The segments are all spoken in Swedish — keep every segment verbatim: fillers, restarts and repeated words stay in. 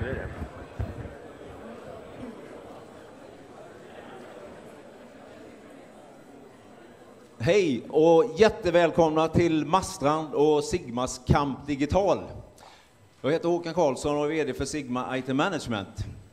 det är det. Hej och jättevälkomna till Marstrand och Sigmas Camp Digital. Jag heter Håkan Karlsson och är vd för Sigma I T Management.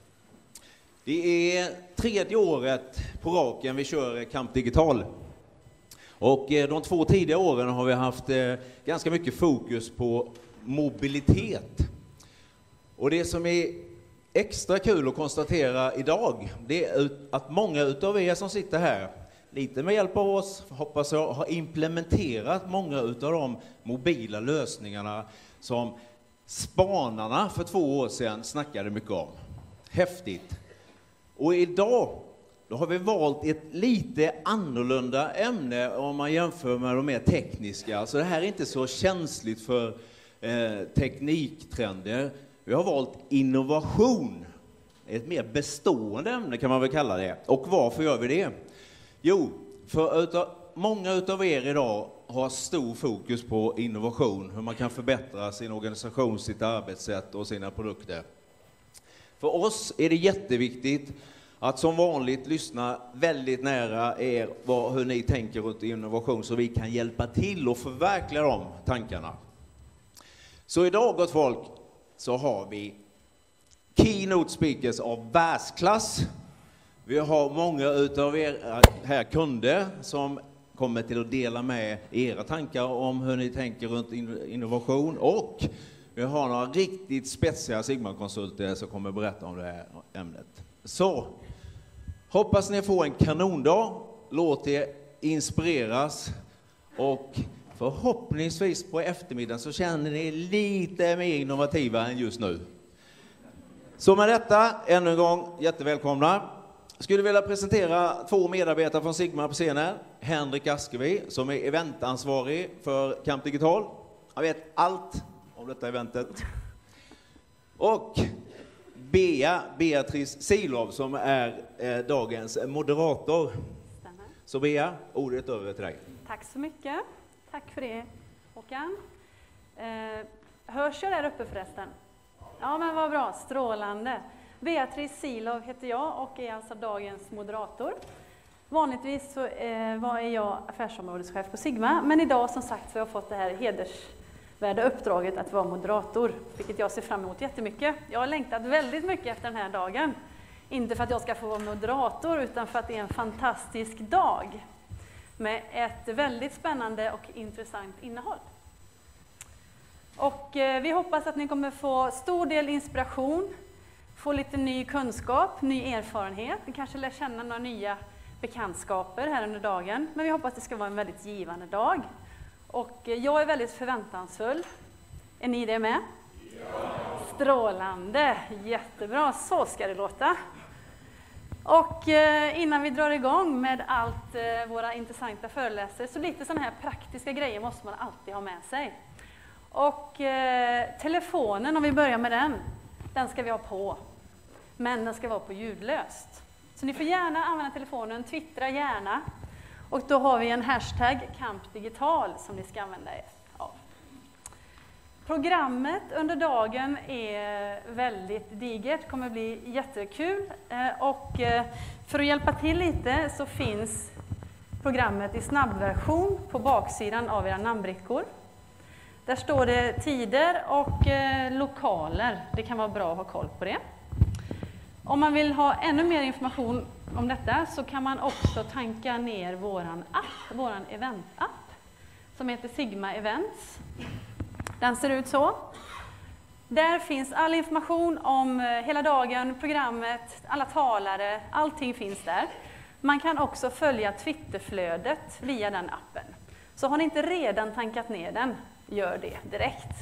Det är tredje året på raken vi kör Camp Digital. Och de två tidiga åren har vi haft ganska mycket fokus på mobilitet. Och det som är extra kul att konstatera idag, det är att många utav er som sitter här, lite med hjälp av oss, hoppas jag, har implementerat många utav de mobila lösningarna som spanarna för två år sedan snackade mycket om. Häftigt. Och idag då har vi valt ett lite annorlunda ämne om man jämför med de mer tekniska. Så det här är inte så känsligt för eh, tekniktrender. Vi har valt innovation. Ett mer bestående ämne kan man väl kalla det. Och varför gör vi det? Jo, för utav, många utav er idag har stor fokus på innovation. Hur man kan förbättra sin organisation, sitt arbetssätt och sina produkter. För oss är det jätteviktigt att som vanligt lyssna väldigt nära er vad, hur ni tänker runt innovation så vi kan hjälpa till och förverkliga de tankarna. Så idag, gott folk, så har vi keynote speakers av världsklass. Vi har många utav er här kunder som kommer till att dela med era tankar om hur ni tänker runt innovation. Och vi har några riktigt spetsiga Sigma-konsulter som kommer berätta om det här ämnet. Så hoppas ni får en kanondag. Låt er inspireras. Och förhoppningsvis på eftermiddagen så känner ni lite mer innovativa än just nu. Så med detta, ännu en gång, jättevälkomna. Jag skulle vilja presentera två medarbetare från Sigma på scenen. Henrik Askevi som är eventansvarig för Camp Digital. Han vet allt om detta eventet. Och Bea, Beatrice Silov som är eh, dagens moderator. Stämmer. Så Bea, ordet över till dig. Tack så mycket. Tack för det, Håkan. Eh, hörs jag där uppe förresten? Ja, men vad bra. Strålande. Beatrice Silov heter jag och är alltså dagens moderator. Vanligtvis så eh, var jag affärsområdeschef på Sigma, men idag som sagt så har jag fått det här hedersvärda uppdraget att vara moderator, vilket jag ser fram emot jättemycket. Jag har längtat väldigt mycket efter den här dagen. Inte för att jag ska få vara moderator utan för att det är en fantastisk dag med ett väldigt spännande och intressant innehåll. Och eh, vi hoppas att ni kommer få stor del inspiration, få lite ny kunskap, ny erfarenhet. Ni kanske lär känna några nya bekantskaper här under dagen. Men vi hoppas att det ska vara en väldigt givande dag. Och jag är väldigt förväntansfull. Är ni det med? Ja. Strålande, jättebra. Så ska det låta. Och innan vi drar igång med allt våra intressanta föreläsare så lite sådana här praktiska grejer måste man alltid ha med sig. Och telefonen, om vi börjar med den, den ska vi ha på. Men den ska vara på ljudlöst. Så ni får gärna använda telefonen, twittra gärna. Och då har vi en hashtag Camp Digital som ni ska använda er av. Programmet under dagen är väldigt digert, kommer bli jättekul. Och för att hjälpa till lite så finns programmet i snabbversion på baksidan av era namnbrickor. Där står det tider och eh, lokaler. Det kan vara bra att ha koll på det. Om man vill ha ännu mer information om detta så kan man också tanka ner våran app, våran eventapp som heter Sigma Events. Den ser ut så. Där finns all information om eh, hela dagen, programmet, alla talare, allting finns där. Man kan också följa Twitterflödet via den appen. Så har ni inte redan tankat ner den, gör det direkt.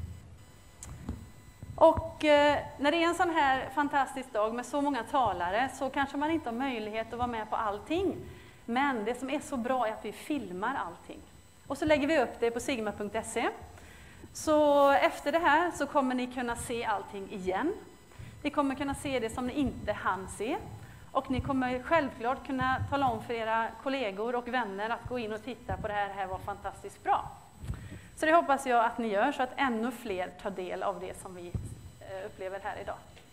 Och eh, när det är en sån här fantastisk dag med så många talare så kanske man inte har möjlighet att vara med på allting. Men det som är så bra är att vi filmar allting. Och så lägger vi upp det på sigma punkt se. Så efter det här så kommer ni kunna se allting igen. Ni kommer kunna se det som ni inte hann se. Och ni kommer självklart kunna tala om för era kollegor och vänner att gå in och titta på det här. Det här var fantastiskt bra. Så det hoppas jag att ni gör så att ännu fler tar del av det som vi upplever här idag.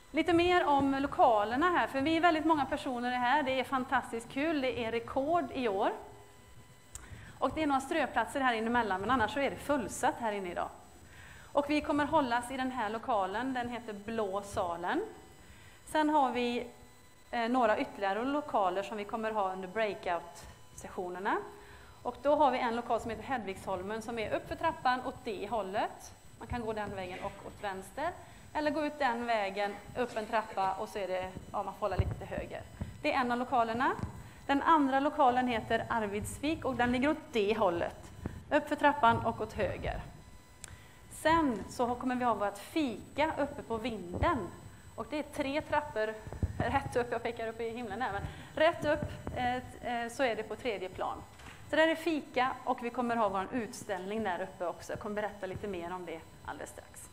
Lite mer om lokalerna här, för vi är väldigt många personer här. Det är fantastiskt kul, det är rekord i år. Och det är några ströplatser här inne emellan, men annars så är det fullsatt här inne idag. Och vi kommer hållas i den här lokalen, den heter Blå salen. Sen har vi eh, några ytterligare lokaler som vi kommer ha under breakout-sessionerna. Och då har vi en lokal som heter Hedvigsholmen som är upp för trappan åt det hållet. Man kan gå den vägen och åt vänster. Eller gå ut den vägen, upp en trappa och så är det, ja, man får hålla lite till höger. Det är en av lokalerna. Den andra lokalen heter Arvidsvik och den ligger åt det hållet. Upp för trappan och åt höger. Sen så kommer vi ha vårt fika uppe på vinden. Och det är tre trappor rätt upp, jag pekar upp i himlen här, men rätt upp eh, så är det på tredje plan. Så där är fika och vi kommer ha vår utställning där uppe också. Jag kommer berätta lite mer om det alldeles strax.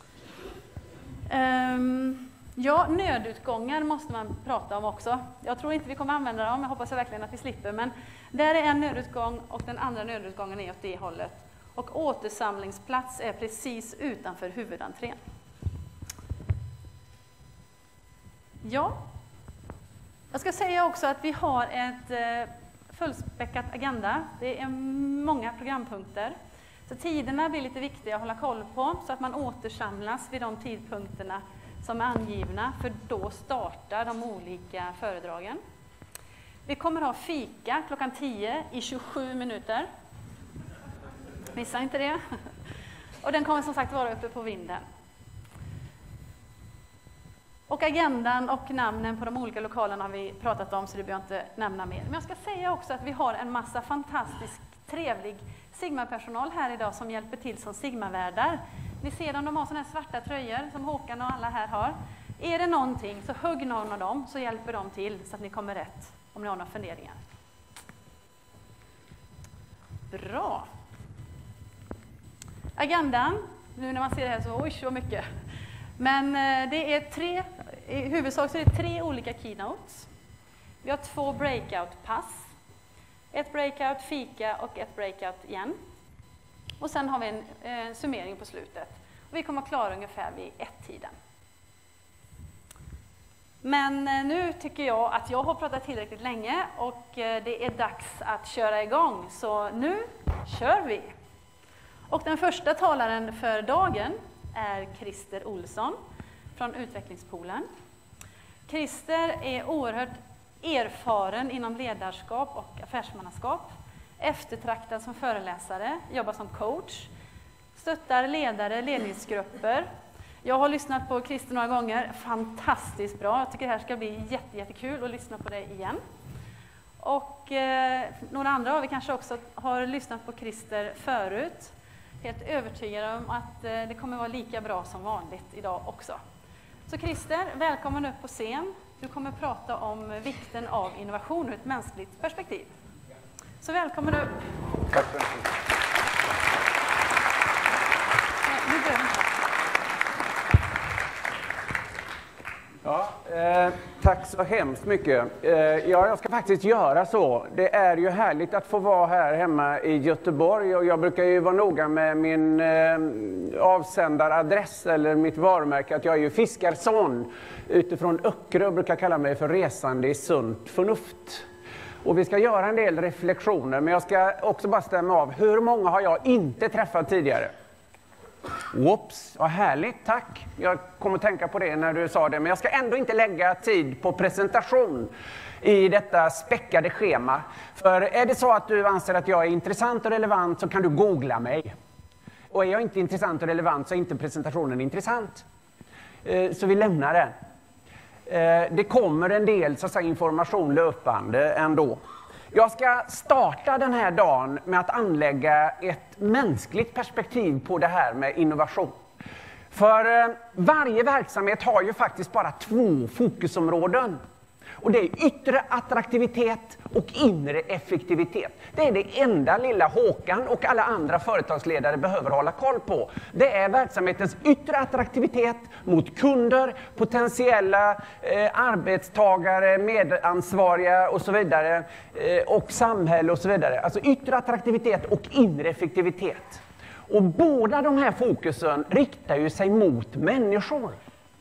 Um, ja, nödutgångar måste man prata om också. Jag tror inte vi kommer använda dem, jag hoppas verkligen att vi slipper. Men där är en nödutgång och den andra nödutgången är åt det hållet. Och återsamlingsplats är precis utanför huvudentrén. Ja, jag ska säga också att vi har ett eh, fullspäckat agenda. Det är många programpunkter. Så tiderna blir lite viktiga att hålla koll på så att man återsamlas vid de tidpunkterna som är angivna, för då startar de olika föredragen. Vi kommer ha fika klockan tio i tjugosju minuter. Missa inte det. Och den kommer som sagt vara uppe på vinden. Och agendan och namnen på de olika lokalerna har vi pratat om, så det behöver jag inte nämna mer. Men jag ska säga också att vi har en massa fantastisk, trevlig Sigma-personal här idag som hjälper till som Sigma-värdar. Ni ser dem, de har såna här svarta tröjor som Håkan och alla här har. Är det någonting så hugg någon av dem så hjälper de till så att ni kommer rätt om ni har några funderingar. Bra. Agendan, nu när man ser det här så oj så mycket. Men det är tre, i huvudsak så är det tre olika keynotes. Vi har två breakout-pass. Ett breakout, fika och ett breakout igen. Och sen har vi en eh, summering på slutet. Och vi kommer klara ungefär vid ett-tiden. Men eh, nu tycker jag att jag har pratat tillräckligt länge och eh, det är dags att köra igång. Så nu kör vi! Och den första talaren för dagen är Christer Olsson från Utvecklingspoolen. Christer är oerhört erfaren inom ledarskap och affärsmannaskap, eftertraktad som föreläsare, jobbar som coach, stöttar ledare, ledningsgrupper. Jag har lyssnat på Christer några gånger, fantastiskt bra. Jag tycker det här ska bli jätte, jättekul att lyssna på det igen. Och eh, några andra av er kanske också har lyssnat på Christer förut. Helt övertygad om att eh, det kommer vara lika bra som vanligt idag också. Så Christer, välkommen upp på scen. Du kommer prata om vikten av innovation ur ett mänskligt perspektiv. Så välkommen upp. Tack så mycket. Ja, eh, tack så hemskt mycket. Eh, ja, jag ska faktiskt göra så. Det är ju härligt att få vara här hemma i Göteborg. Och jag brukar ju vara noga med min eh, avsändaradress eller mitt varumärke. Att jag är ju fiskarson utifrån Öckerö och brukar kalla mig för resande i sunt förnuft. Och vi ska göra en del reflektioner, men jag ska också bara stämma av. Hur många har jag inte träffat tidigare? Whoops, vad härligt, tack. Jag kommer att tänka på det när du sa det, men jag ska ändå inte lägga tid på presentation i detta späckade schema. För är det så att du anser att jag är intressant och relevant så kan du googla mig. Och är jag inte intressant och relevant så är inte presentationen intressant. Så vi lämnar den. Det kommer en del så att säga, information löpande ändå. Jag ska starta den här dagen med att anlägga ett mänskligt perspektiv på det här med innovation. För varje verksamhet har ju faktiskt bara två fokusområden. Och det är yttre attraktivitet och inre effektivitet. Det är det enda lilla Håkan och alla andra företagsledare behöver hålla koll på. Det är verksamhetens yttre attraktivitet mot kunder, potentiella eh, arbetstagare, medansvariga och så vidare. Eh, och samhälle och så vidare. Alltså yttre attraktivitet och inre effektivitet. Och båda de här fokusen riktar ju sig mot människor.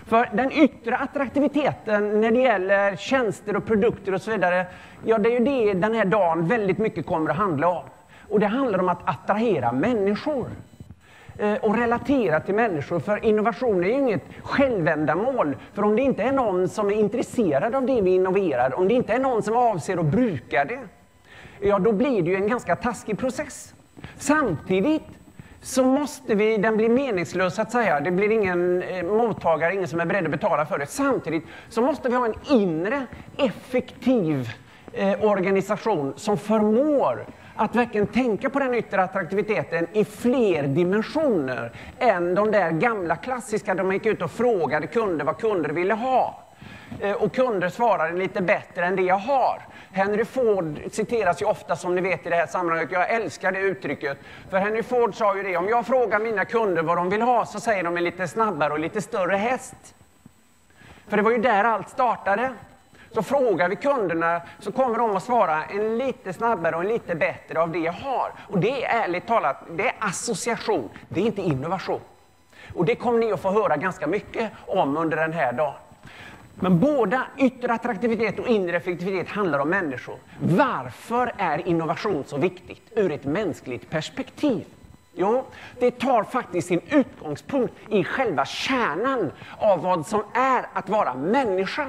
För den yttre attraktiviteten när det gäller tjänster och produkter och så vidare, ja, det är ju det den här dagen väldigt mycket kommer att handla om. Och det handlar om att attrahera människor eh, och relatera till människor. För innovation är ju inget självändamål. För om det inte är någon som är intresserad av det vi innoverar, om det inte är någon som avser att bruka det, ja, då blir det ju en ganska taskig process. Samtidigt så måste vi, den blir meningslös att säga, det blir ingen eh, mottagare, ingen som är beredd att betala för det. Samtidigt så måste vi ha en inre, effektiv eh, organisation som förmår att verkligen tänka på den yttre attraktiviteten i fler dimensioner än de där gamla klassiska där man gick ut och frågade kunder vad kunder ville ha. Eh, och kunder svarade lite bättre än det jag har. Henry Ford citeras ju ofta, som ni vet, i det här sammanhanget. Jag älskar det uttrycket. För Henry Ford sa ju det, om jag frågar mina kunder vad de vill ha så säger de en lite snabbare och lite större häst. För det var ju där allt startade. Så frågar vi kunderna så kommer de att svara en lite snabbare och en lite bättre av det jag har. Och det är ärligt talat, det är association, det är inte innovation. Och det kommer ni att få höra ganska mycket om under den här dagen. Men båda yttre attraktivitet och inre effektivitet handlar om människor. Varför är innovation så viktigt ur ett mänskligt perspektiv? Jo, det tar faktiskt sin utgångspunkt i själva kärnan av vad som är att vara människa.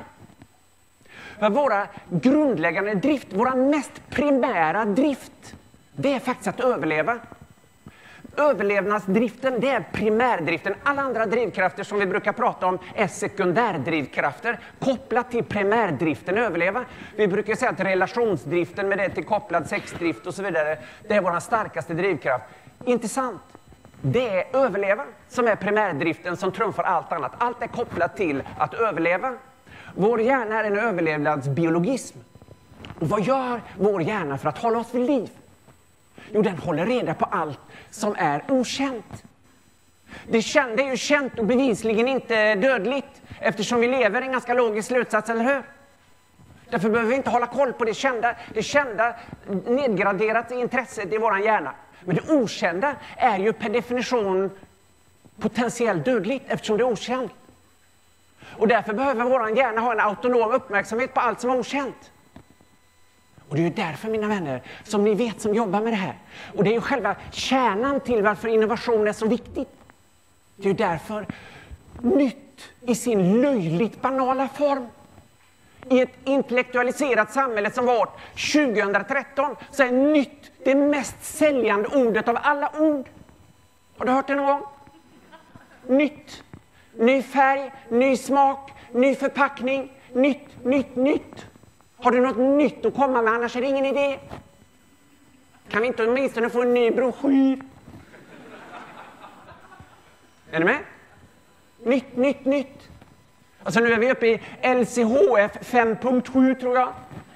För våra grundläggande drift, våra mest primära drift, det är faktiskt att överleva. Överlevnadsdriften, det är primärdriften. Alla andra drivkrafter som vi brukar prata om är sekundärdrivkrafter kopplat till primärdriften, överleva. Vi brukar säga att relationsdriften med det till kopplad sexdrift och så vidare, det är vår starkaste drivkraft. Inte sant. Det är överleva som är primärdriften som trumfar allt annat. Allt är kopplat till att överleva. Vår hjärna är en överlevnadsbiologism. Och vad gör vår hjärna för att hålla oss vid liv? Jo, den håller reda på allt som är okänt. Det, känd, det är ju känt och bevisligen inte dödligt, eftersom vi lever en ganska logisk slutsats, eller hur? Därför behöver vi inte hålla koll på det kända. Det kända nedgraderat i intresset i vår hjärna. Men det okända är ju per definition potentiellt dödligt, eftersom det är okänt. Och därför behöver vår hjärna ha en autonom uppmärksamhet på allt som är okänt. Och det är ju därför, mina vänner, som ni vet som jobbar med det här. Och det är ju själva kärnan till varför innovation är så viktigt. Det är ju därför nytt i sin löjligt banala form. I ett intellektualiserat samhälle som vårt tjugohundratretton så är nytt det mest säljande ordet av alla ord. Har du hört det någon gång? Nytt. Ny färg, ny smak, ny förpackning, nytt, nytt, nytt. Har du något nytt att komma med, annars är det ingen idé. Kan vi inte åtminstone få en ny broschyr? Är ni med? Nytt, nytt, nytt. Alltså nu är vi uppe i L C H F fem punkt sju tror jag.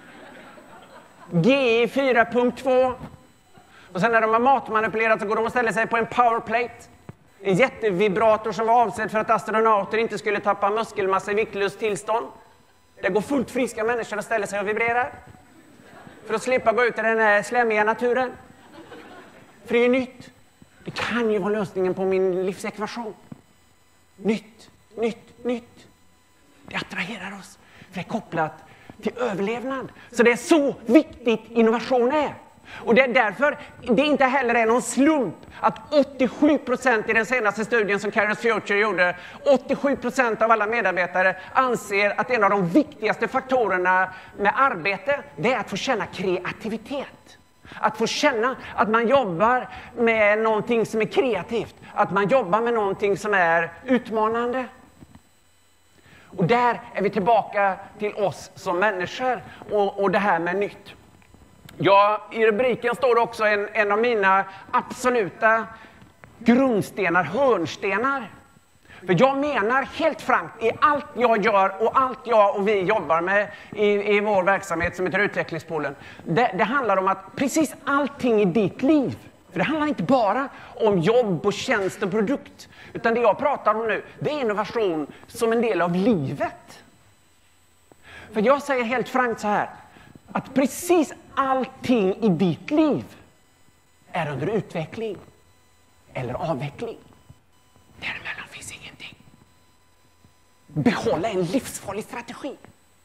G I fyra punkt två. Och sen när de har matmanipulerat så går de och ställer sig på en powerplate. En jättevibrator som var avsedd för att astronauter inte skulle tappa muskelmassa i viktlöst tillstånd. Det går fullt friska människor att ställa sig och vibrerar. För att slippa gå ut i den här slämmiga naturen. För det är nytt. Det kan ju vara lösningen på min livsekvation. Nytt, nytt, nytt. Det attraherar oss. För det är kopplat till överlevnad. Så det är så viktigt innovation är. Och det är därför det inte heller är någon slump att åttiosju procent i den senaste studien som Kairos Future gjorde, åttiosju procent av alla medarbetare anser att en av de viktigaste faktorerna med arbete, det är att få känna kreativitet. Att få känna att man jobbar med någonting som är kreativt. Att man jobbar med någonting som är utmanande. Och där är vi tillbaka till oss som människor och, och det här med nytt. Ja, i rubriken står också en, en av mina absoluta grundstenar, hörnstenar. För jag menar helt frankt i allt jag gör och allt jag och vi jobbar med i, i vår verksamhet som heter Utvecklingspoolen. Det, det handlar om att precis allting i ditt liv, för det handlar inte bara om jobb och tjänst och produkt, utan det jag pratar om nu, det är innovation som en del av livet. För jag säger helt frankt så här, att precis allting i ditt liv är under utveckling eller avveckling. Däremellan finns ingenting. Behålla en livsfarlig strategi.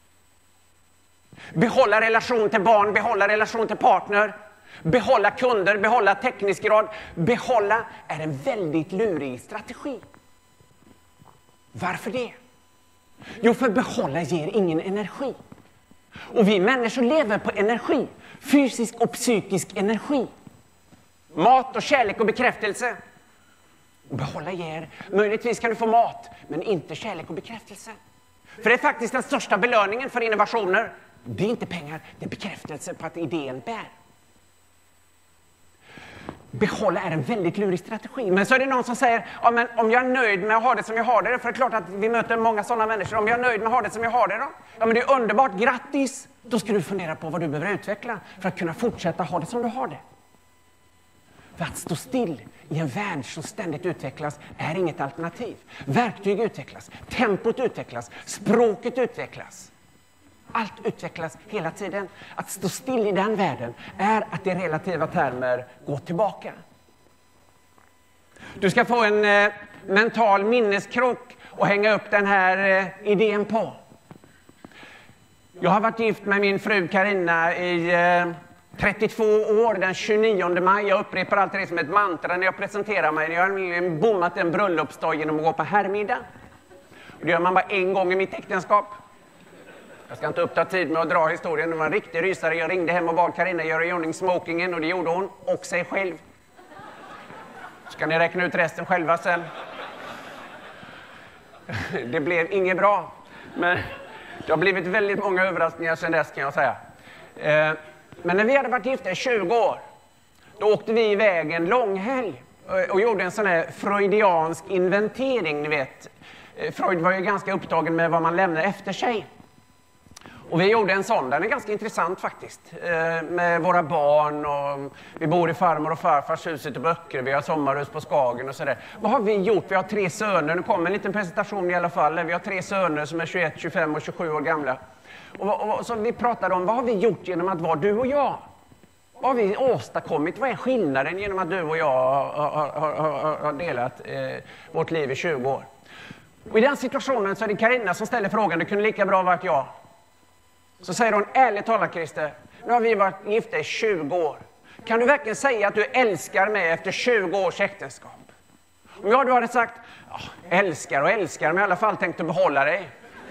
Behålla relation till barn, behålla relation till partner, behålla kunder, behålla teknisk grad. Behålla är en väldigt lurig strategi. Varför det? Jo, för behålla ger ingen energi. Och vi människor lever på energi. Fysisk och psykisk energi. Mat och kärlek och bekräftelse. Och behålla ger. Möjligtvis kan du få mat, men inte kärlek och bekräftelse. För det är faktiskt den största belöningen för innovationer. Det är inte pengar, det är bekräftelse på att idén bär. Behålla är en väldigt lurig strategi. Men så är det någon som säger, ja, men om jag är nöjd med att ha det som jag har det, för det är klart att vi möter många sådana människor. Om jag är nöjd med att ha det som jag har det då? Ja, men det är underbart, grattis! Då ska du fundera på vad du behöver utveckla för att kunna fortsätta ha det som du har det. För att stå still i en värld som ständigt utvecklas är inget alternativ. Verktyg utvecklas, tempot utvecklas, språket utvecklas. Allt utvecklas hela tiden. Att stå still i den världen är att i relativa termer gå tillbaka. Du ska få en eh, mental minneskrok och hänga upp den här eh, idén på. Jag har varit gift med min fru Carina i eh, trettiotvå år, den tjugonionde maj. Jag upprepar alltid det som ett mantra när jag presenterar mig. Jag har bommat en bröllopsdag genom att gå på herrmiddag. Det gör man bara en gång i mitt äktenskap. Jag ska inte uppta tid med att dra historien. Det var en riktig rysare. Jag ringde hem och bad Carina göra i ordning smokingen, och det gjorde hon. Och sig själv. Så kan ni räkna ut resten själva sen. Det blev inget bra. Men det har blivit väldigt många överraskningar sedan dess, kan jag säga. Men när vi hade varit gifta i tjugo år, då åkte vi iväg en långhelg och gjorde en sån här freudiansk inventering, ni vet. Freud var ju ganska upptagen med vad man lämnar efter sig. Och vi gjorde en sån, den är ganska intressant faktiskt. Med våra barn, och vi bor i farmor och farfars hus ute på Öckerö, vi har sommarhus på Skagen och sådär. Vad har vi gjort? Vi har tre söner, nu kommer en liten presentation i alla fall. Vi har tre söner som är tjugoett, tjugofem och tjugosju år gamla. Och, och så vi pratade om, vad har vi gjort genom att vara du och jag? Vad har vi åstadkommit? Vad är skillnaden genom att du och jag har, har, har, har delat eh, vårt liv i tjugo år? Och i den situationen så är det Carina som ställer frågan, det kunde lika bra varit jag. Så säger hon, ärligt talat Christer, nu har vi varit gifta i tjugo år. Kan du verkligen säga att du älskar mig efter tjugo års äktenskap? Om jag då hade sagt, ja, älskar och älskar, men i alla fall tänkte behålla dig.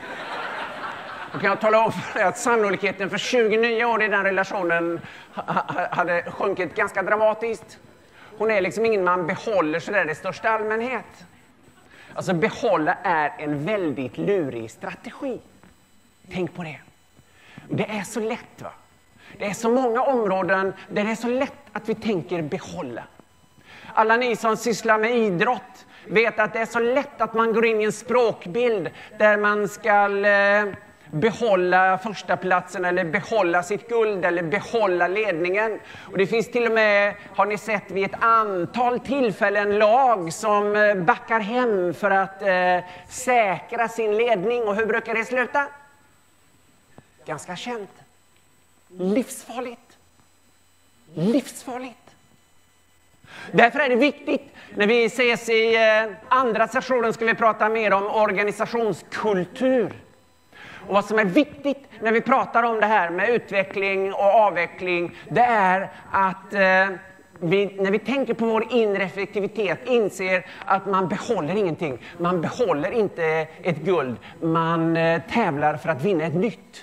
Då kan jag tala om för dig att sannolikheten för tjugonio år i den relationen hade sjunkit ganska dramatiskt. Hon är liksom ingen man behåller så där i största allmänhet. Alltså behålla är en väldigt lurig strategi. Tänk på det. Det är så lätt, va? Det är så många områden där det är så lätt att vi tänker behålla. Alla ni som sysslar med idrott vet att det är så lätt att man går in i en språkbild där man ska eh, behålla första platsen eller behålla sitt guld eller behålla ledningen. Och det finns till och med, har ni sett vid ett antal tillfällen, lag som eh, backar hem för att eh, säkra sin ledning. Och hur brukar det sluta? Ganska känt. Livsfarligt. Livsfarligt. Därför är det viktigt, när vi ses i eh, andra sessionen ska vi prata mer om organisationskultur. Och vad som är viktigt när vi pratar om det här med utveckling och avveckling, det är att eh, vi, när vi tänker på vår inre effektivitet, inser att man behåller ingenting. Man behåller inte ett guld. Man eh, tävlar för att vinna ett nytt.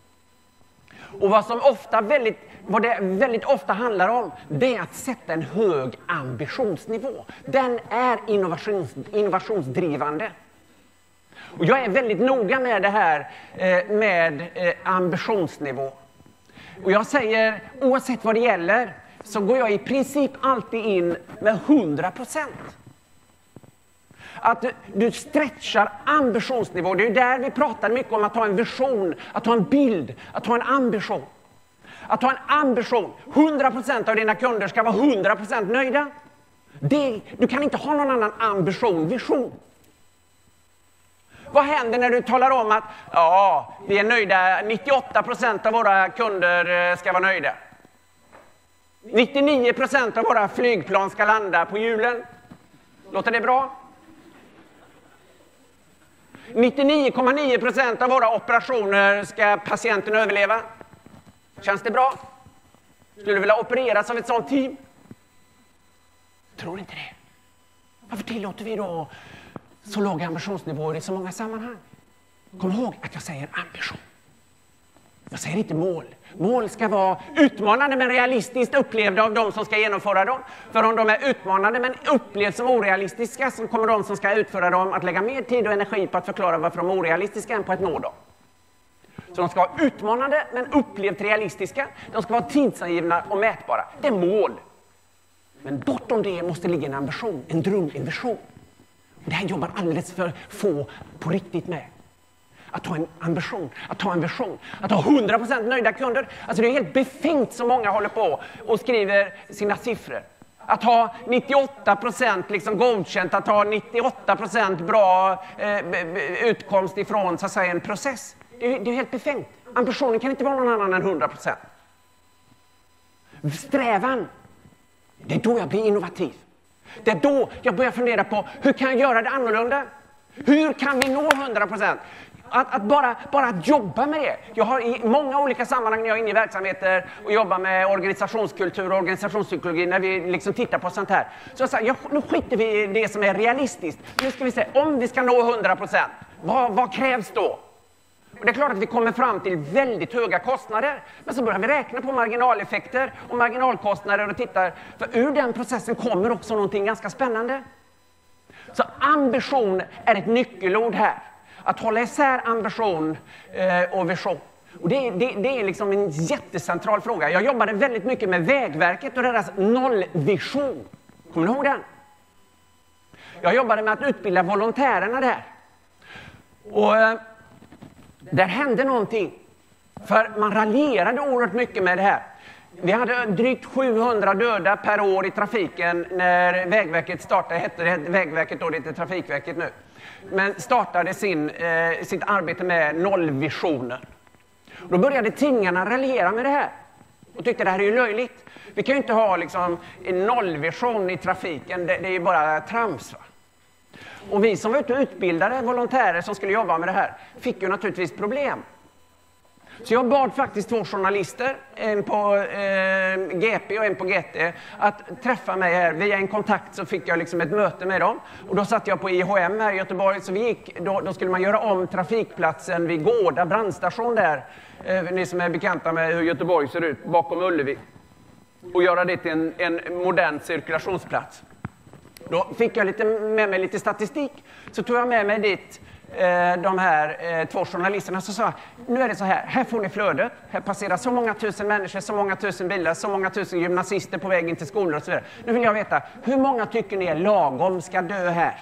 Och vad som ofta väldigt, vad det väldigt ofta handlar om, det är att sätta en hög ambitionsnivå. Den är innovations, innovationsdrivande. Och jag är väldigt noga med det här eh, med eh, ambitionsnivå. Och jag säger, oavsett vad det gäller, så går jag i princip alltid in med hundra procent. Att du, du stretchar ambitionsnivå. Det är där vi pratar mycket om att ha en vision, att ha en bild, att ha en ambition. Att ha en ambition. hundra procent av dina kunder ska vara hundra procent nöjda. Det, du kan inte ha någon annan ambition, vision. Vad händer när du talar om att ja, vi är nöjda, nittioåtta procent av våra kunder ska vara nöjda. nittionio procent av våra flygplan ska landa på hjulen. Låter det bra? nittionio komma nio procent av våra operationer ska patienten överleva. Känns det bra? Skulle du vilja opereras av ett sånt team? Tror inte det. Varför tillåter vi då så låga ambitionsnivåer i så många sammanhang? Kom ihåg att jag säger ambition. Jag säger inte mål. Mål ska vara utmanande men realistiskt upplevda av de som ska genomföra dem. För om de är utmanande men upplevs som orealistiska så kommer de som ska utföra dem att lägga mer tid och energi på att förklara varför de är orealistiska än på att nå dem. Så de ska vara utmanande men upplevt realistiska. De ska vara tidsangivna och mätbara. Det är mål. Men bortom det måste ligga en ambition, en dröm, en vision. Det här jobbar alldeles för få på riktigt med. Att ha en ambition, att ha en vision, att ha hundra procent nöjda kunder. Alltså det är helt befängt som många håller på och skriver sina siffror. Att ha nittioåtta procent liksom godkänt, att ha nittioåtta procent bra eh, utkomst ifrån så att säga, en process. Det är, det är helt befängt. Ambitionen kan inte vara någon annan än hundra procent. Strävan, det är då jag blir innovativ. Det är då jag börjar fundera på hur kan jag göra det annorlunda? Hur kan vi nå hundra procent? Att, att bara, bara att jobba med det. Jag har i många olika sammanhang när jag är inne i verksamheter och jobbar med organisationskultur och organisationspsykologi, när vi liksom tittar på sånt här. Så jag säger, ja, nu skiter vi i det som är realistiskt. Nu ska vi se, om vi ska nå hundra procent, vad, vad krävs då? Och det är klart att vi kommer fram till väldigt höga kostnader. Men så börjar vi räkna på marginaleffekter och marginalkostnader och tittar. För ur den processen kommer också någonting ganska spännande. Så ambition är ett nyckelord här. Att hålla isär ambition eh, och vision. Och det, det, det är liksom en jättecentral fråga. Jag jobbade väldigt mycket med Vägverket och deras nollvision. Kommer ni ihåg den? Jag jobbade med att utbilda volontärerna där. Och eh, där hände någonting. För man raljerade oerhört mycket med det här. Vi hade drygt sjuhundra döda per år i trafiken när Vägverket startade, hette det Vägverket då, det heter Trafikverket nu. Men startade sin, eh, sitt arbete med nollvisionen. Då började tidningarna raljera med det här. Och tyckte det här är ju löjligt. Vi kan ju inte ha liksom, en nollvision i trafiken, det, det är ju bara trams, va? Och vi som var ute och utbildade volontärer som skulle jobba med det här fick ju naturligtvis problem. Så jag bad faktiskt två journalister, en på eh, G P och en på G T, att träffa mig här. Via en kontakt så fick jag liksom ett möte med dem. Och då satt jag på I H M här i Göteborg, så vi gick, då, då skulle man göra om trafikplatsen vid Gårda brandstation där. Eh, ni som är bekanta med hur Göteborg ser ut, bakom Ullevi. Och göra det till en, en modern cirkulationsplats. Då fick jag lite, med mig lite statistik, så tog jag med mig dit de här två journalisterna, så sa nu är det så här, här får ni flödet, här passerar så många tusen människor, så många tusen bilar, så många tusen gymnasister på väg in till skolor och så vidare. Nu vill jag veta, hur många tycker ni är lagom ska dö här?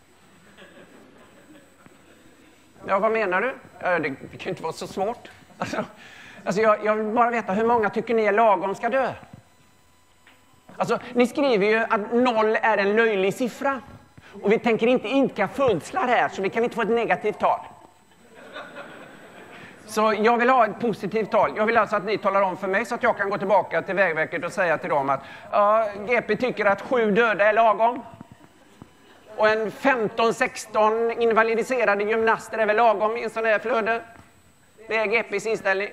Ja, vad menar du? Ja, det, det kan inte vara så svårt. Alltså, alltså jag, jag vill bara veta, hur många tycker ni är lagom ska dö? Alltså, ni skriver ju att noll är en löjlig siffra. Och vi tänker inte idka födslar här, så vi kan inte få ett negativt tal. Så jag vill ha ett positivt tal. Jag vill alltså att ni talar om för mig så att jag kan gå tillbaka till Vägverket och säga till dem att ja, G P tycker att sju döda är lagom. Och en femton sexton invalidiserade gymnaster är väl lagom i en sån här flöde. Det är G P:s inställning.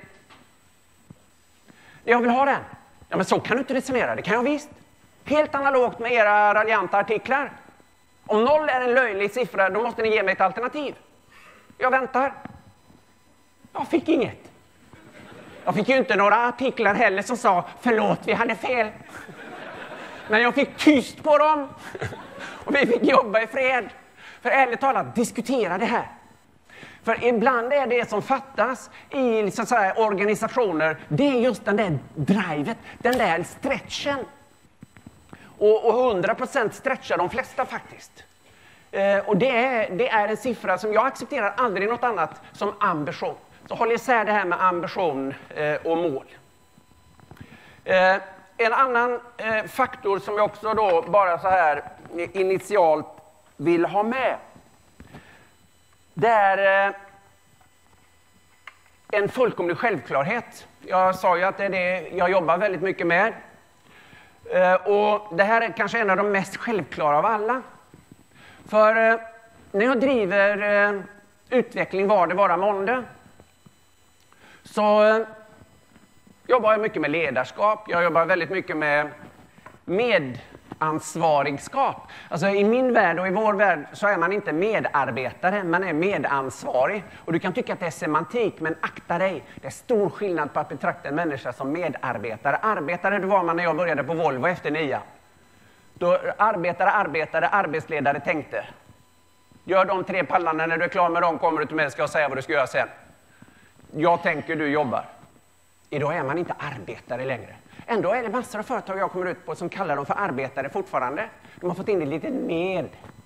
Jag vill ha den. Ja, men så kan du inte resonera, det kan jag visst. Helt analogt med era raljanta artiklar. Om noll är en löjlig siffra, då måste ni ge mig ett alternativ. Jag väntar. Jag fick inget. Jag fick ju inte några artiklar heller som sa förlåt, vi hade fel. Men jag fick tyst på dem. Och vi fick jobba i fred. För ärligt talat, diskutera det här. För ibland är det som fattas i så att säga, organisationer, det är just den där drivet, den där stretchen. Och hundra procent stretchar de flesta faktiskt. Eh, och det är, det är en siffra som jag accepterar aldrig något annat som ambition. Så håll isär det här med ambition eh, och mål. Eh, en annan eh, faktor som jag också då bara så här initialt vill ha med. Det är eh, en fullkomlig självklarhet. Jag sa ju att det är det jag jobbar väldigt mycket med. Uh, och det här är kanske en av de mest självklara av alla. För uh, när jag driver uh, utveckling var det vara månde. Så eh, jobbar jag mycket med ledarskap. Jag jobbar väldigt mycket med medansvarigskap. Alltså i min värld och i vår värld så är man inte medarbetare, man är medansvarig. Och du kan tycka att det är semantik, men akta dig. Det är stor skillnad på att betrakta en människa som medarbetare. Arbetare, det var man när jag började på Volvo efter nia. Då arbetare, arbetare, arbetsledare tänkte. Gör de tre pallarna, när du är klar med dem kommer du till mig och ska säga vad du ska göra sen. Jag tänker, du jobbar. Idag är man inte arbetare längre. Ändå är det massor av företag jag kommer ut på som kallar dem för arbetare fortfarande. De har fått in det lite med.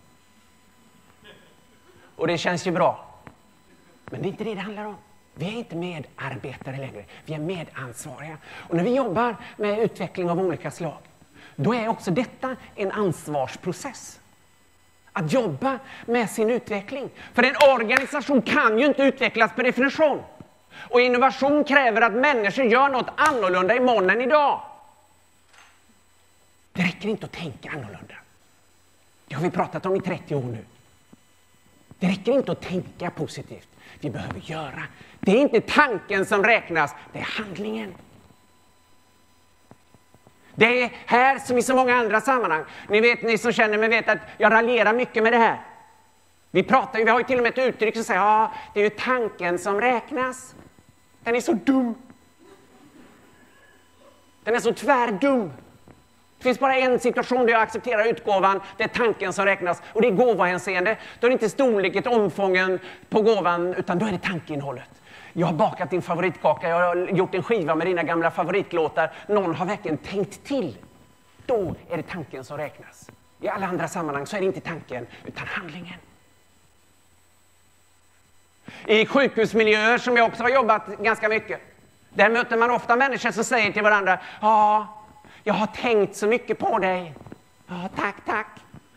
Och det känns ju bra. Men det är inte det det handlar om. Vi är inte medarbetare längre. Vi är medansvariga. Och när vi jobbar med utveckling av olika slag, då är också detta en ansvarsprocess. Att jobba med sin utveckling. För en organisation kan ju inte utvecklas per definition. Och innovation kräver att människor gör något annorlunda imorgon än idag. Det räcker inte att tänka annorlunda. Det har vi pratat om i trettio år nu. Det räcker inte att tänka positivt. Vi behöver göra. Det är inte tanken som räknas, det är handlingen. Det är här som i så många andra sammanhang. Ni vet, ni som känner mig vet att jag raljerar mycket med det här. Vi pratar ju, vi har ju till och med ett uttryck som säger ja, det är ju tanken som räknas. Den är så dum. Den är så tvärdum. Det finns bara en situation där jag accepterar utgåvan. Det är tanken som räknas. Och det är gåvahänseende. Då är det inte storleken, omfången på gåvan, utan då är det tankeinnehållet. Jag har bakat din favoritkaka. Jag har gjort en skiva med dina gamla favoritlåtar. Någon har verkligen tänkt till. Då är det tanken som räknas. I alla andra sammanhang så är det inte tanken, utan handlingen. I sjukhusmiljöer som jag också har jobbat ganska mycket. Där möter man ofta människor som säger till varandra. Ja, jag har tänkt så mycket på dig. Ja, tack, tack.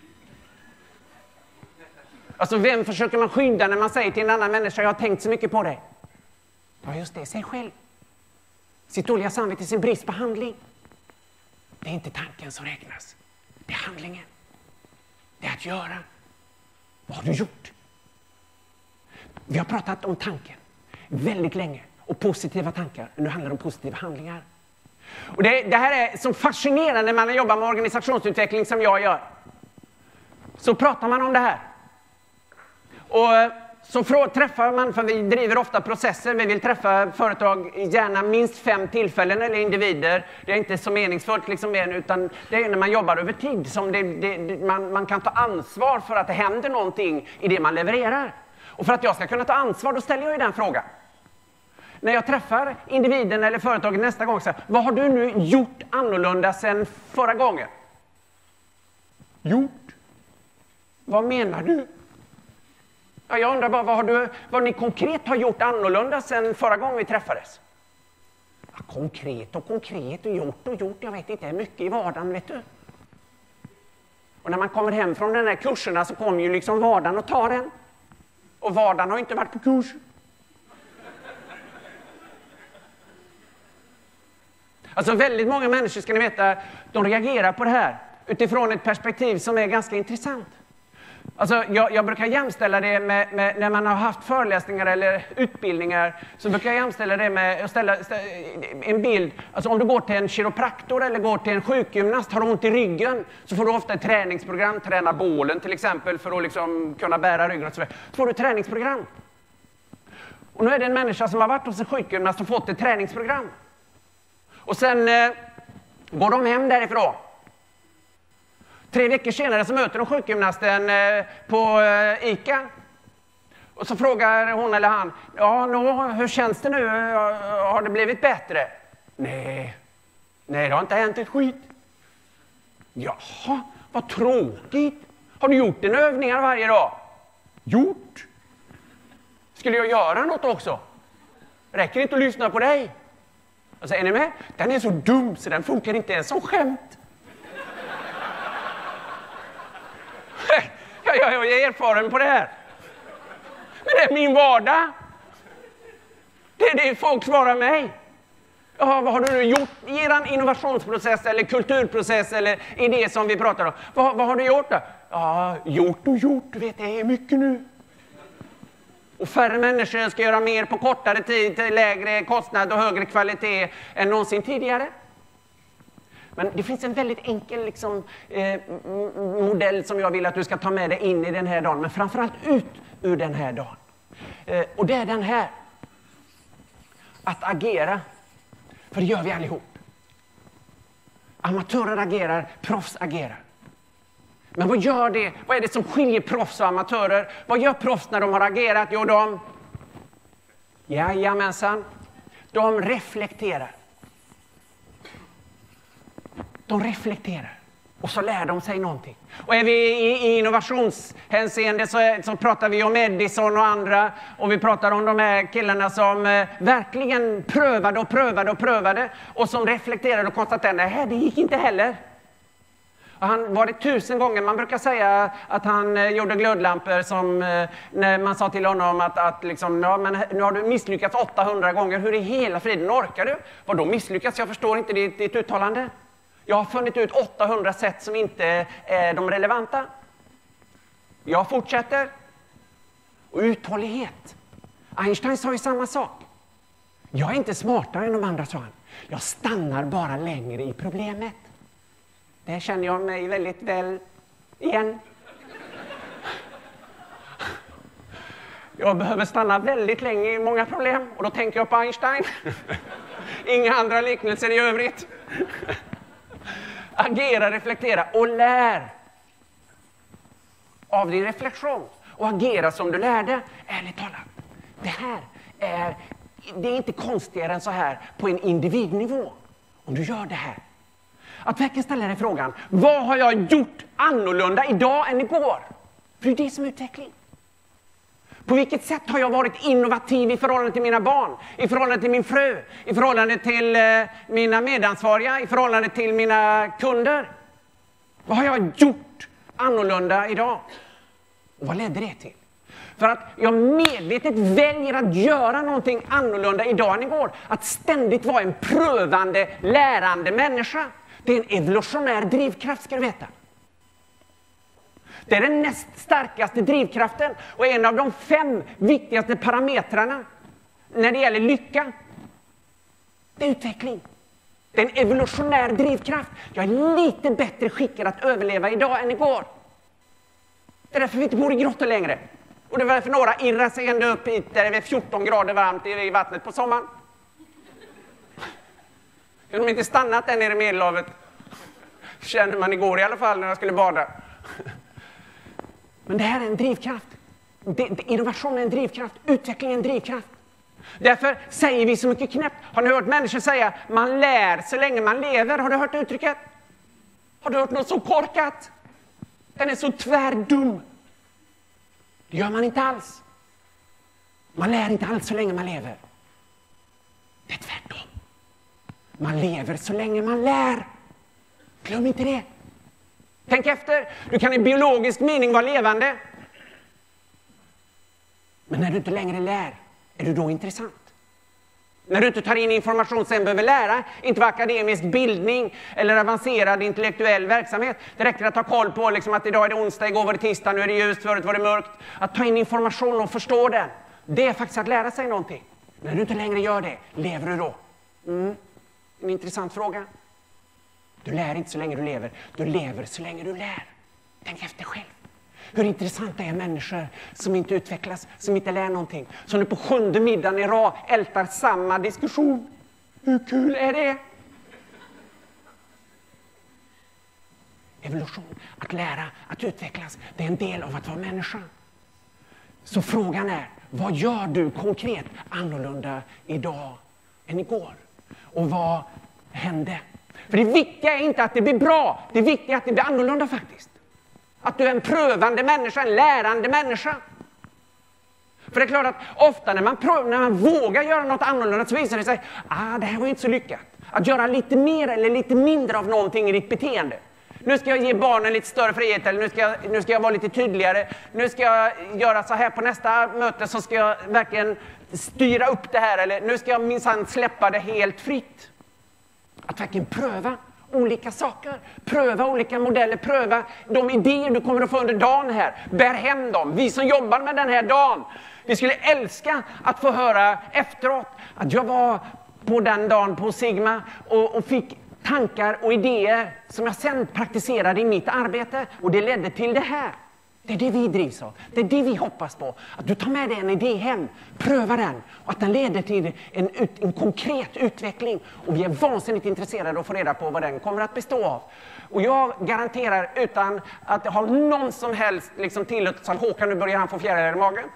Alltså vem försöker man skydda när man säger till en annan människa. Jag har tänkt så mycket på dig. Ja, just det, säg själv. Sitt dåliga samvete, sin brist på handling. Det är inte tanken som räknas. Det är handlingen. Det är att göra. Vad har du gjort? Vi har pratat om tanken väldigt länge. Och positiva tankar. Nu handlar det om positiva handlingar. Och det, det här är så fascinerande när man jobbar med organisationsutveckling som jag gör. Så pratar man om det här. Och så frå, träffar man, för vi driver ofta processer. Vi vill träffa företag gärna minst fem tillfällen eller individer. Det är inte så meningsfullt liksom än, utan det är när man jobbar över tid som det, det, man, man kan ta ansvar för att det händer någonting i det man levererar. Och för att jag ska kunna ta ansvar, då ställer jag ju den frågan. När jag träffar individen eller företaget nästa gång, så här, vad har du nu gjort annorlunda sedan förra gången? Gjort? Vad menar du? Ja, jag undrar bara, vad, har du, vad ni konkret har gjort annorlunda sedan förra gången vi träffades? Ja, konkret och konkret och gjort och gjort, jag vet inte, det är mycket i vardagen, vet du. Och när man kommer hem från den här kurserna så kommer ju liksom vardagen och tar den. Och vardagen har inte varit på kurs. Alltså väldigt många människor, ska ni veta, de reagerar på det här utifrån ett perspektiv som är ganska intressant. Alltså jag, jag brukar jämställa det med, med när man har haft föreläsningar eller utbildningar, så brukar jag jämställa det med att ställa, ställa en bild. Alltså om du går till en kiropraktor eller går till en sjukgymnast, har du ont i ryggen, så får du ofta ett träningsprogram, träna bålen till exempel för att liksom kunna bära ryggen och så vidare. Så får du ett träningsprogram. Och nu är det en människa som har varit hos en sjukgymnast och fått ett träningsprogram. Och sen eh, går de hem därifrån. Tre veckor senare så möter de sjukgymnasten eh, på eh, ICA. Och så frågar hon eller han, ja, nå, hur känns det nu? Har det blivit bättre? Nej, nej, det har inte hänt ett skit. Jaha, vad tråkigt. Har du gjort dina övningar varje dag? Gjort? Skulle jag göra något också? Räcker det inte att lyssna på dig? Alltså, är ni med? Den är så dum så den funkar inte ens som skämt. jag, jag, jag är erfaren på det här. Men det är min vardag. Det är det folk svarar mig. Ja, vad har du gjort i er innovationsprocess eller kulturprocess eller i det som vi pratar om? Vad, vad har du gjort då? Ja, gjort och gjort. Du vet, det är mycket nu. Och färre människor ska göra mer på kortare tid till lägre kostnad och högre kvalitet än någonsin tidigare. Men det finns en väldigt enkel liksom, eh, modell som jag vill att du ska ta med dig in i den här dagen. Men framförallt ut ur den här dagen. Eh, och det är den här. Att agera. För det gör vi allihop. Amatörer agerar, proffs agerar. Men vad gör det? Vad är det som skiljer proffs och amatörer? Vad gör proffs när de har agerat? Jo, de... Jajamensan. De reflekterar. De reflekterar. Och så lär de sig någonting. Och är vi i, i innovationshänseende så, är, så pratar vi om Edison och andra. Och vi pratar om de här killarna som eh, verkligen prövade och prövade och prövade. Och som reflekterade och konstaterade att det, det gick inte heller. Och han var det tusen gånger. Man brukar säga att han eh, gjorde glödlampor som eh, när man sa till honom att, att liksom, ja, men nu har du misslyckats åttahundra gånger. Hur i hela friden orkar du? Vad då misslyckats? Jag förstår inte ditt, ditt uttalande. Jag har funnit ut åttahundra sätt som inte är de relevanta. Jag fortsätter. Och uthållighet. Einstein sa ju samma sak. Jag är inte smartare än de andra, sa han. Jag stannar bara längre i problemet. Det känner jag mig väldigt väl igen. Jag behöver stanna väldigt länge i många problem. Och då tänker jag på Einstein. Inga andra liknelser i övrigt. Agera, reflektera och lär av din reflektion. Och agera som du lärde, ärligt talat. Det här är, det är inte konstigare än så här på en individnivå. Om du gör det här. Att verkligen ställa dig frågan, vad har jag gjort annorlunda idag än igår? För det är det som är utveckling. På vilket sätt har jag varit innovativ i förhållande till mina barn, i förhållande till min fru, i förhållande till eh, mina medansvariga, i förhållande till mina kunder? Vad har jag gjort annorlunda idag? Och vad ledde det till? För att jag medvetet väljer att göra någonting annorlunda idag än igår. Att ständigt vara en prövande, lärande människa. Det är en evolutionär drivkraft, ska du veta. Det är den näst starkaste drivkraften och en av de fem viktigaste parametrarna när det gäller lycka. Det är utveckling. Det är en evolutionär drivkraft. Jag är lite bättre skickad att överleva idag än igår. Det är därför vi inte bor i grottor längre. Och det är därför några irrar sig ända upp hit där det är fjorton grader varmt i vattnet på sommaren. De har inte stannat där nere i Medelhavet. Kände man igår i alla fall när jag skulle bada. Men det här är en drivkraft. Det, det, innovation är en drivkraft. Utveckling är en drivkraft. Därför säger vi så mycket knäppt. Har ni hört människor säga man lär så länge man lever? Har du hört uttrycket? Har du hört något så korkat? Den är så tvärdum. Det gör man inte alls. Man lär inte alls så länge man lever. Det är tvärtom. Man lever så länge man lär. Glöm inte det. Tänk efter. Du kan i biologisk mening vara levande. Men när du inte längre lär, är du då intressant? När du inte tar in information sen behöver lära, inte vara akademisk bildning eller avancerad intellektuell verksamhet. Det räcker att ta koll på liksom att idag är det onsdag, igår var det tisdag, nu är det ljust, förut var det mörkt. Att ta in information och förstå den, det är faktiskt att lära sig någonting. När du inte längre gör det, lever du då? Mm. En intressant fråga. Du lär inte så länge du lever, du lever så länge du lär. Tänk efter själv. Hur intressanta är människor som inte utvecklas, som inte lär någonting. Som nu på sjunde middagen i rad ältar samma diskussion. Hur kul är det? Evolution, att lära, att utvecklas, det är en del av att vara människa. Så frågan är, vad gör du konkret annorlunda idag än igår? Och vad hände? För det viktiga är inte att det blir bra, det viktiga är att det blir annorlunda faktiskt. Att du är en prövande människa, en lärande människa. För det är klart att ofta när man, pröv, när man vågar göra något annorlunda så visar det sig ah, det här var ju inte så lyckat. Att göra lite mer eller lite mindre av någonting i ditt beteende. Nu ska jag ge barnen lite större frihet, eller nu ska, jag, nu ska jag vara lite tydligare. Nu ska jag göra så här på nästa möte, så ska jag verkligen styra upp det här. Eller nu ska jag minsann släppa det helt fritt. Att verkligen pröva olika saker. Pröva olika modeller, pröva de idéer du kommer att få under dagen här. Bär hem dem. Vi som jobbar med den här dagen, vi skulle älska att få höra efteråt att jag var på den dagen på Sigma och, och fick tankar och idéer som jag sen praktiserade i mitt arbete, och det ledde till det här. Det är det vi drivs av. Det är det vi hoppas på. Att du tar med dig en idé hem, pröva den och att den leder till en, ut, en konkret utveckling. Och vi är vansinnigt intresserade av att få reda på vad den kommer att bestå av. Och jag garanterar, utan att ha någon som helst liksom tillåtelse av Håkan, nu börjar han få fjärilar i magen,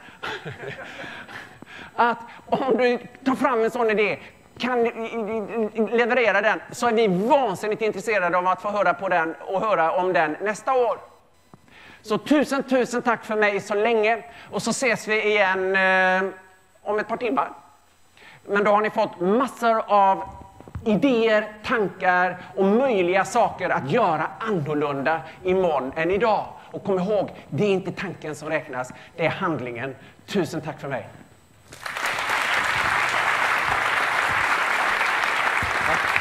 att om du tar fram en sån idé, kan leverera den, så är vi vansinnigt intresserade av att få höra på den och höra om den nästa år. Så tusen, tusen tack för mig så länge, och så ses vi igen eh, om ett par timmar. Men då har ni fått massor av idéer, tankar och möjliga saker att göra annorlunda imorgon än idag. Och kom ihåg, det är inte tanken som räknas, det är handlingen. Tusen tack för mig. Tack.